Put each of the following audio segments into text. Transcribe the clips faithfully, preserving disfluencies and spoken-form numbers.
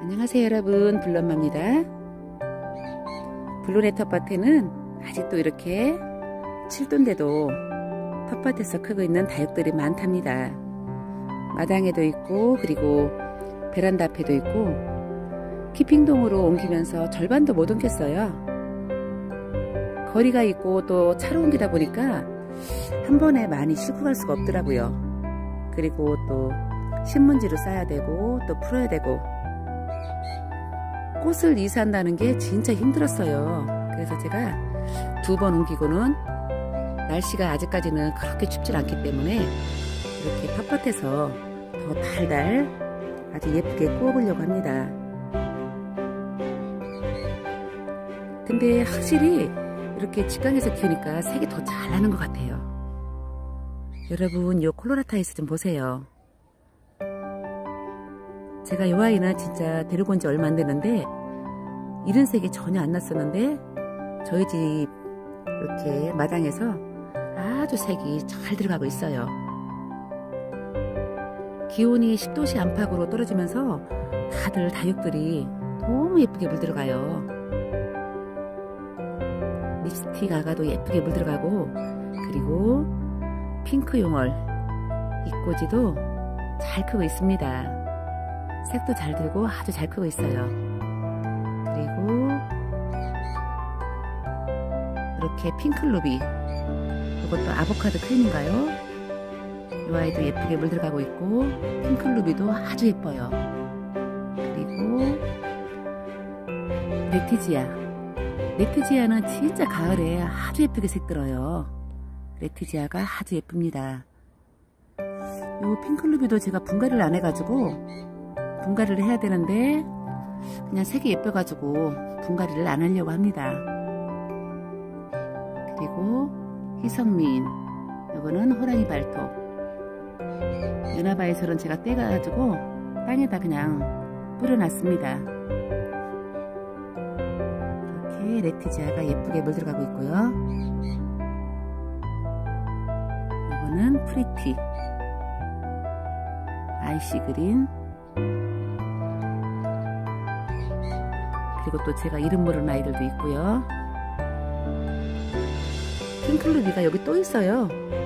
안녕하세요 여러분, 블루엄마입니다. 블루네 텃밭에는 아직도 이렇게 칠 도인데도 텃밭에서 크고 있는 다육들이 많답니다. 마당에도 있고 그리고 베란다 앞에도 있고 키핑동으로 옮기면서 절반도 못 옮겼어요. 거리가 있고 또 차로 옮기다 보니까 한 번에 많이 싣고 갈 수가 없더라고요. 그리고 또 신문지로 싸야 되고 또 풀어야 되고 꽃을 이사한다는 게 진짜 힘들었어요. 그래서 제가 두 번 옮기고는 날씨가 아직까지는 그렇게 춥질 않기 때문에 이렇게 텃밭에서 더 달달 아주 예쁘게 꾸어보려고 합니다. 근데 확실히 이렇게 직강에서 키우니까 색이 더 잘 나는 것 같아요. 여러분, 요 콜로라타이스 좀 보세요. 제가 이 아이는 진짜 데리고 온 지 얼마 안 됐는데 이런 색이 전혀 안 났었는데 저희 집 이렇게 마당에서 아주 색이 잘 들어가고 있어요. 기온이 십 도씨 안팎으로 떨어지면서 다들 다육들이 너무 예쁘게 물들어가요. 립스틱 아가도 예쁘게 물들어가고 그리고 핑크 용월 이꼬지도 잘 크고 있습니다. 색도 잘 들고 아주 잘 크고 있어요. 그리고 이렇게 핑클루비, 이것도 아보카도 크림인가요? 이 아이도 예쁘게 물들어가고 있고 핑클루비도 아주 예뻐요. 그리고 레티지아, 레티지아는 진짜 가을에 아주 예쁘게 색들어요. 레티지아가 아주 예쁩니다. 이 핑클루비도 제가 분갈이를 안 해가지고 분갈이를 해야 되는데 그냥 색이 예뻐가지고 분갈이를 안 하려고 합니다. 그리고 희성미인, 이거는 호랑이 발톱. 유나바이솔은 제가 떼가지고 땅에다 그냥 뿌려놨습니다. 이렇게 레티지아가 예쁘게 물들어가고 있고요. 이거는 프리티, 아이시 그린. 그리고 또 제가 이름 모르는 아이들도 있고요. 핑클루비가 여기 또 있어요.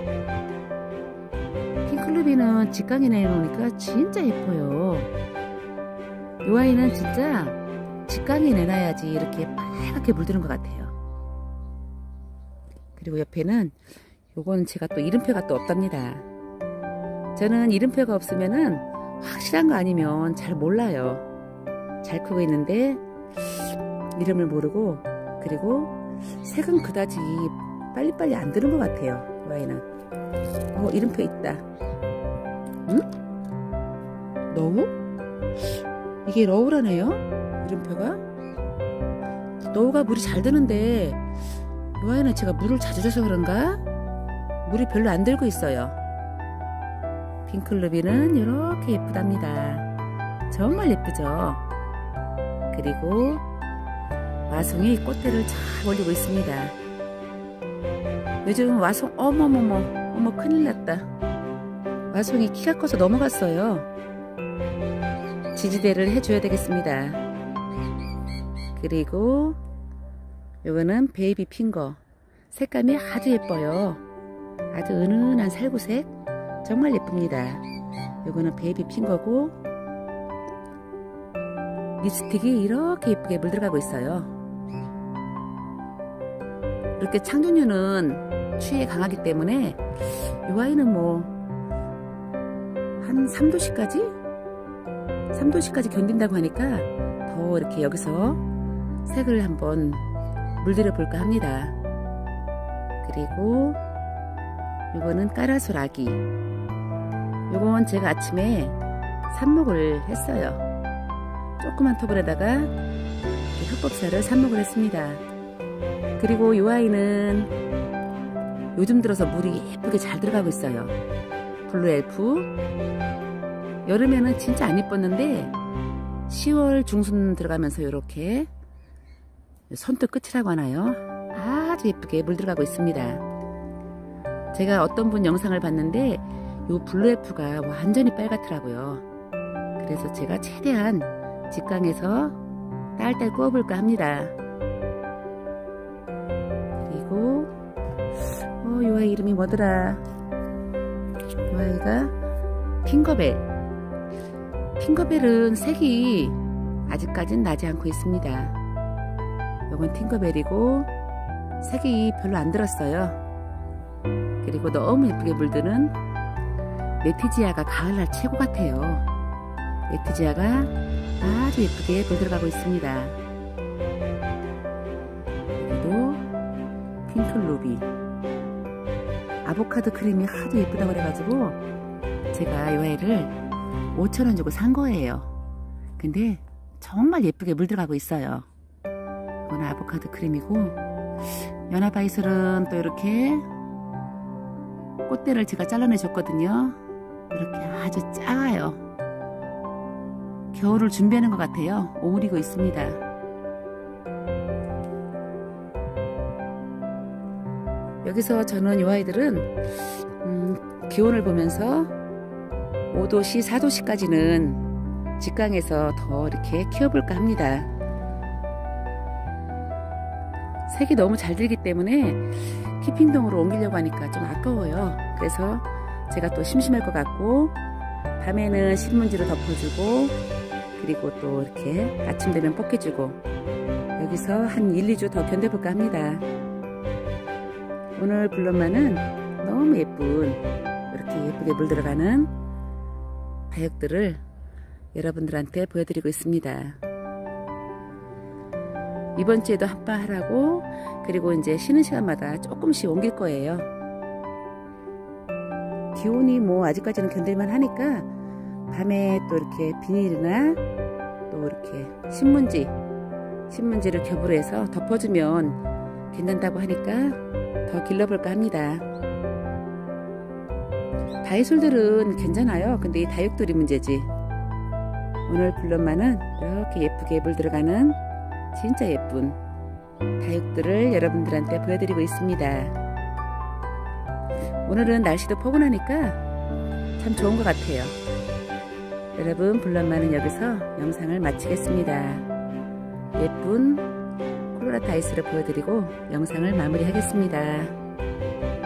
핑클루비는 직강에 내놓으니까 진짜 예뻐요. 이 아이는 진짜 직강에 내놔야지 이렇게 빨갛게 물드는 것 같아요. 그리고 옆에는 요거는 제가 또 이름표가 또 없답니다. 저는 이름표가 없으면은 확실한 거 아니면 잘 몰라요. 잘 크고 있는데 이름을 모르고 그리고 색은 그다지 빨리빨리 안 드는 것 같아요. 이 아이는. 어, 이름표 있다. 응? 너우? 이게 러우라네요. 이름표가. 너우가 물이 잘 드는데 이 아이는 제가 물을 자주 줘서 그런가 물이 별로 안 들고 있어요. 핑클루비는 이렇게 예쁘답니다. 정말 예쁘죠. 그리고 와송이 꽃대를 잘 올리고 있습니다. 요즘 와송, 어머머머, 어머 큰일 났다. 와송이 키가 커서 넘어갔어요. 지지대를 해줘야 되겠습니다. 그리고 요거는 베이비 핑거. 색감이 아주 예뻐요. 아주 은은한 살구색, 정말 예쁩니다. 요거는 베이비 핑거고 립스틱이 이렇게 예쁘게 물들어가고 있어요. 이렇게 창조류는 추위에 강하기 때문에 이 아이는 뭐 한 삼 도씨까지 삼 도씨까지 견딘다고 하니까 더 이렇게 여기서 색을 한번 물들여 볼까 합니다. 그리고 이거는 까라솔 아기. 요건 제가 아침에 삽목을 했어요. 조그만 톱에다가 흑법사를 삽목을 했습니다. 그리고 이 아이는 요즘 들어서 물이 예쁘게 잘 들어가고 있어요. 블루엘프. 여름에는 진짜 안 예뻤는데 시월 중순 들어가면서 이렇게 손톱 끝이라고 하나요? 아주 예쁘게 물 들어가고 있습니다. 제가 어떤 분 영상을 봤는데 이 블루엘프가 완전히 빨갛더라고요. 그래서 제가 최대한 직강에서 딸딸 구워볼까 합니다. 그리고 어, 이 아이 이름이 뭐더라? 이 아이가 핑거벨. 핑거벨은 색이 아직까진 나지 않고 있습니다. 이건 팅거벨이고 색이 별로 안 들었어요. 그리고 너무 예쁘게 물드는 레티지아가 가을날 최고 같아요. 레티지아가 아주 예쁘게 물들어가고 있습니다. 여기도 핑클루비. 아보카도 크림이 하도 예쁘다고 그래가지고 제가 이 아이를 오천 원 주고 산 거예요. 근데 정말 예쁘게 물들어가고 있어요. 이거는 아보카도 크림이고, 연화바이슬은 또 이렇게 꽃대를 제가 잘라내 줬거든요. 이렇게 아주 작아요. 겨울을 준비하는 것 같아요. 오므리고 있습니다. 여기서 저는 이 아이들은 음, 기온을 보면서 오 도씨, 사 도씨까지는 직강에서 더 이렇게 키워볼까 합니다. 색이 너무 잘 들기 때문에 키핑동으로 옮기려고 하니까 좀 아까워요. 그래서 제가 또 심심할 것 같고, 밤에는 신문지로 덮어주고, 그리고 또 이렇게 아침 되면 벗겨주고, 여기서 한 일, 이 주 더 견뎌볼까 합니다. 오늘 블럼마는 너무 예쁜, 이렇게 예쁘게 물들어가는 다육들을 여러분들한테 보여드리고 있습니다. 이번 주에도 한바 하라고, 그리고 이제 쉬는 시간마다 조금씩 옮길 거예요. 기온이 뭐 아직까지는 견딜만 하니까 밤에 또 이렇게 비닐이나 또 이렇게 신문지, 신문지를 겹으로 해서 덮어주면 괜찮다고 하니까 더 길러볼까 합니다. 다이솔들은 괜찮아요. 근데 이 다육들이 문제지. 오늘 블럼마는 이렇게 예쁘게 물들어가는 진짜 예쁜 다육들을 여러분들한테 보여드리고 있습니다. 오늘은 날씨도 포근하니까 참 좋은 것 같아요. 여러분, 블럼마는 여기서 영상을 마치겠습니다. 예쁜 콜로라타이스를 보여드리고 영상을 마무리하겠습니다.